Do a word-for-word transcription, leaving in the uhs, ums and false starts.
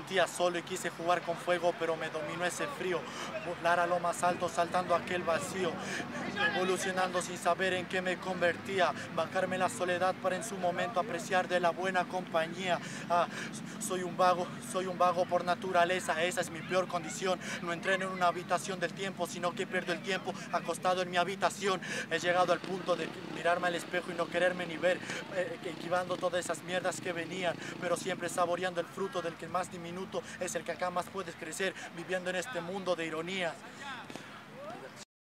sentía solo y quise jugar con fuego, pero me dominó ese frío. Volar a lo más alto, saltando aquel vacío, evolucionando sin saber en qué me convertía. Bajarme la soledad para en su momento apreciar de la buena compañía. Ah, soy un vago, soy un vago por naturaleza, esa es mi peor condición. No entreno en una habitación del tiempo, sino que pierdo el tiempo acostado en mi habitación. He llegado al punto de mirarme al espejo y no quererme ni ver, eh, esquivando todas esas mierdas que venían, pero siempre saboreando el fruto del que más diminuto es el que acá más puedes crecer, viviendo en este mundo de ironías.